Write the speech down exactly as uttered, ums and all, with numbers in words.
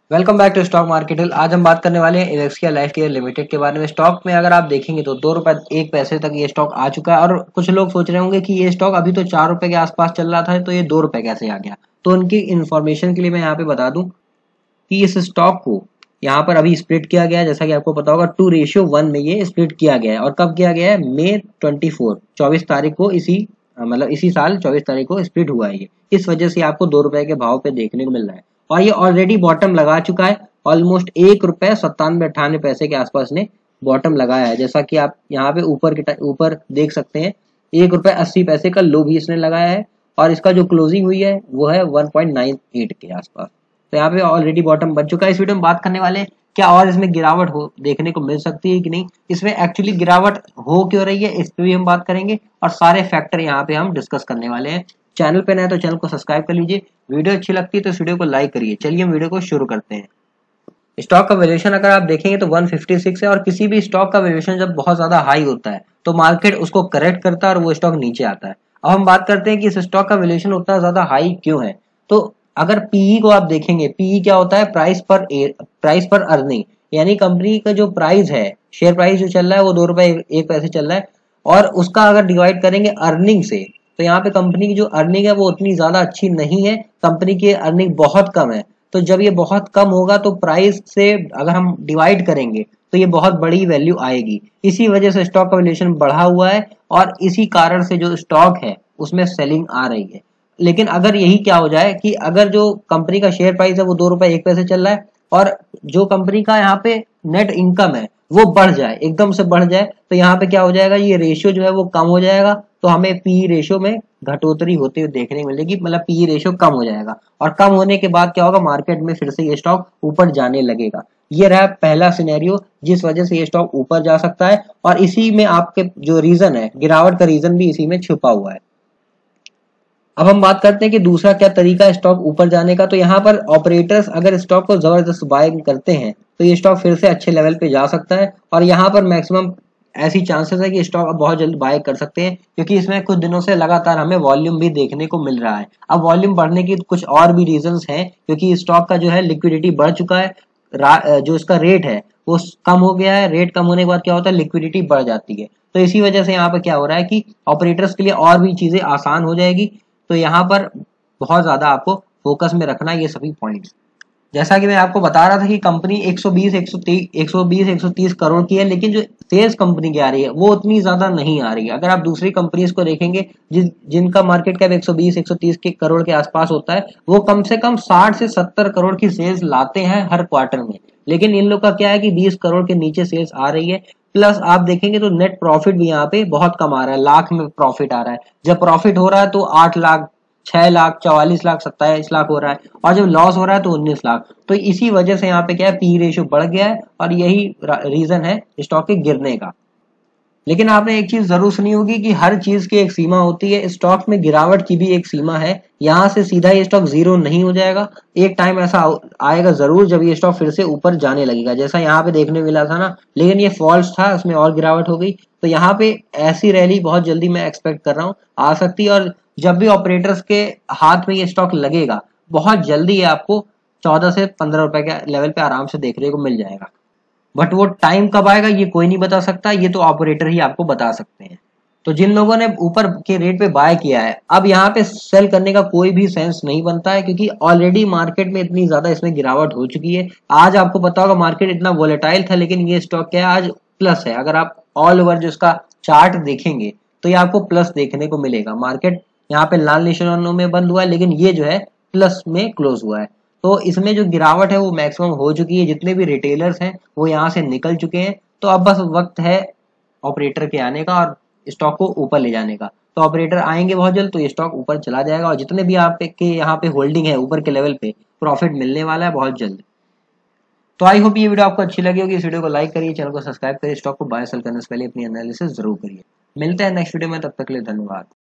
Welcome back to stock market. आज हम बात करने वाले हैं इलेक्सिया लाइफ केयर लिमिटेड के बारे में। स्टॉक में अगर आप देखेंगे तो दो रुपए एक पैसे तक ये स्टॉक आ चुका है और कुछ लोग सोच रहे होंगे कि ये स्टॉक अभी तो चार रुपए के आसपास चल रहा था, तो ये दो रुपए कैसे आ गया। तो उनकी इन्फॉर्मेशन के लिए मैं यहाँ पे बता दूं कि इस स्टॉक को यहाँ पर अभी स्प्लिट किया गया है। जैसा कि आपको पता होगा टू रेशियो वन में ये स्प्लिट किया गया है। और कब किया गया है? मई ट्वेंटी फोर चौबीस तारीख को, इसी मतलब इसी साल चौबीस तारीख को स्प्लिट हुआ है ये। इस वजह से आपको दो रुपए के भाव पे देखने को मिल रहा है और ये ऑलरेडी बॉटम लगा चुका है। ऑलमोस्ट एक रुपए सत्तानवे अट्ठानवे पैसे के आसपास ने बॉटम लगाया है। जैसा कि आप यहाँ पे ऊपर के ऊपर देख सकते हैं, एक रुपए अस्सी पैसे का लो भी इसने लगाया है और इसका जो क्लोजिंग हुई है वो है वन पॉइंट नाइन एट के आसपास। तो यहाँ पे ऑलरेडी बॉटम बन चुका है। इस वीडियो में बात करने वाले हैं क्या और इसमें गिरावट हो देखने को मिल सकती है कि नहीं, इसमें एक्चुअली गिरावट हो क्यों रही है इस पे भी हम बात करेंगे और सारे फैक्टर यहाँ पे हम डिस्कस करने वाले हैं। चैनल पे नए तो चैनल को सब्सक्राइब कर लीजिए, वीडियो अच्छी लगती है तो इस वीडियो को लाइक करिए। चलिए हम वीडियो को शुरू करते हैं। स्टॉक का वैल्यूएशन अगर आप देखेंगे तो वन फिफ्टी सिक्स है और किसी भी स्टॉक का वैल्यूएशन जब बहुत ज्यादा हाई होता है तो मार्केट उसको करेक्ट करता है और वो स्टॉक नीचे आता है। अब हम बात करते हैं कि इस स्टॉक का वैल्यूएशन उतना ज्यादा हाई क्यों है। तो अगर पीई को आप देखेंगे, पीई क्या होता है? प्राइस पर प्राइस पर अर्निंग, यानी कंपनी का जो प्राइस है, शेयर प्राइस जो चल रहा है वो दो रुपए एक पैसे चल रहा है और उसका अगर डिवाइड करेंगे अर्निंग से तो यहाँ पे कंपनी की जो अर्निंग है वो उतनी ज्यादा अच्छी नहीं है। कंपनी की अर्निंग बहुत कम है। तो जब ये बहुत कम होगा तो प्राइस से अगर हम डिवाइड करेंगे तो ये बहुत बड़ी वैल्यू आएगी। इसी वजह से स्टॉक का वैल्यूएशन बढ़ा हुआ है और इसी कारण से जो स्टॉक है उसमें सेलिंग आ रही है। लेकिन अगर यही क्या हो जाए कि अगर जो कंपनी का शेयर प्राइस है वो दो रुपए एक पैसे चल रहा है और जो कंपनी का यहाँ पे नेट इनकम है वो बढ़ जाए, एकदम से बढ़ जाए, तो यहाँ पे क्या हो जाएगा, ये रेशियो जो है वो कम हो जाएगा। तो हमें पी रेशियो में घटोतरी होते हुए देखने को मिलेगी, मतलब पी रेशियो कम हो जाएगा और कम होने के बाद क्या होगा, मार्केट में फिर से ये स्टॉक ऊपर जाने लगेगा। ये रहा पहला सिनेरियो जिस वजह से ये स्टॉक ऊपर जा सकता है और इसी में आपके जो रीजन है, गिरावट का रीजन भी इसी में छुपा हुआ है। अब हम बात करते हैं कि दूसरा क्या तरीका है स्टॉक ऊपर जाने का। तो यहाँ पर ऑपरेटर्स अगर स्टॉक को जबरदस्त बाइंग करते हैं तो ये स्टॉक फिर से अच्छे लेवल पे जा सकता है और यहाँ पर मैक्सिमम ऐसी चांसेस है कि स्टॉक अब बहुत जल्द बाय कर सकते हैं क्योंकि इसमें कुछ दिनों से लगातार हमें वॉल्यूम भी देखने को मिल रहा है। अब वॉल्यूम बढ़ने की कुछ और भी रीजंस हैं क्योंकि स्टॉक का जो है लिक्विडिटी बढ़ चुका है, जो इसका रेट है वो कम हो गया है। रेट कम होने के बाद क्या होता है, लिक्विडिटी बढ़ जाती है। तो इसी वजह से यहाँ पर क्या हो रहा है कि ऑपरेटर्स के लिए और भी चीजें आसान हो जाएगी। तो यहाँ पर बहुत ज्यादा आपको फोकस में रखना ये सभी पॉइंट्स। जैसा कि मैं आपको बता रहा था कि कंपनी एक सौ बीस एक सौ तीस करोड़ की है, लेकिन जो सेल्स कंपनी की आ रही है वो उतनी ज्यादा नहीं आ रही है। अगर आप दूसरी कंपनीज को देखेंगे जिन जिनका मार्केट कैप एक सौ बीस एक सौ तीस के करोड़ के आसपास होता है, वो कम से कम साठ से सत्तर करोड़ की सेल्स लाते हैं हर क्वार्टर में। लेकिन इन लोग का क्या है कि बीस करोड़ के नीचे सेल्स आ रही है। प्लस आप देखेंगे तो नेट प्रॉफिट भी यहाँ पे बहुत कम आ रहा है, लाख में प्रॉफिट आ रहा है। जब प्रॉफिट हो रहा है तो आठ लाख, छह लाख, चौवालीस लाख, सत्ताईस लाख हो रहा है और जब लॉस हो रहा है तो उन्नीस लाख। तो इसी वजह से यहाँ पे क्या है, पी रेशियो बढ़ गया है और यही रीजन है स्टॉक के गिरने का। लेकिन आपने एक चीज जरूर सुनी होगी कि हर चीज की एक सीमा होती है। स्टॉक में गिरावट की भी एक सीमा है। यहाँ से सीधा ये स्टॉक जीरो नहीं हो जाएगा। एक टाइम ऐसा आएगा जरूर जब ये स्टॉक फिर से ऊपर जाने लगेगा, जैसा यहाँ पे देखने मिला था ना। लेकिन ये फॉल्स था, इसमें और गिरावट हो गई। तो यहाँ पे ऐसी रैली बहुत जल्दी मैं एक्सपेक्ट कर रहा हूँ आ सकती है और जब भी ऑपरेटर्स के हाथ में ये स्टॉक लगेगा बहुत जल्दी ये आपको चौदह से पंद्रह रुपए के लेवल पे आराम से देखने को मिल जाएगा। बट वो टाइम कब आएगा ये कोई नहीं बता सकता, ये तो ऑपरेटर ही आपको बता सकते हैं। तो जिन लोगों ने ऊपर के रेट पे बाय किया है, अब यहाँ पे सेल करने का कोई भी सेंस नहीं बनता है क्योंकि ऑलरेडी मार्केट में इतनी ज्यादा इसमें गिरावट हो चुकी है। आज आपको पता होगा मार्केट इतना वोलेटाइल था, लेकिन ये स्टॉक क्या है, आज प्लस है। अगर आप ऑल ओवर जो इसका चार्ट देखेंगे तो ये आपको प्लस देखने को मिलेगा। मार्केट यहाँ पे लाल निशानों में बंद हुआ है लेकिन ये जो है प्लस में क्लोज हुआ है। तो इसमें जो गिरावट है वो मैक्सिमम हो चुकी है। जितने भी रिटेलर्स हैं वो यहाँ से निकल चुके हैं। तो अब बस वक्त है ऑपरेटर के आने का और स्टॉक को ऊपर ले जाने का। तो ऑपरेटर आएंगे बहुत जल्द तो ये स्टॉक ऊपर चला जाएगा और जितने भी आप के यहाँ पे होल्डिंग है ऊपर के लेवल पे, प्रॉफिट मिलने वाला है बहुत जल्द। तो आई होप ये वीडियो आपको अच्छी लगी होगी। इस वीडियो को लाइक करिए, चैनल को सब्सक्राइब करिए, स्टॉक को बाय सेल करने से पहले अपनी एनालिसिस जरूर करिए। मिलते हैं नेक्स्ट वीडियो में, तब तक के लिए धन्यवाद।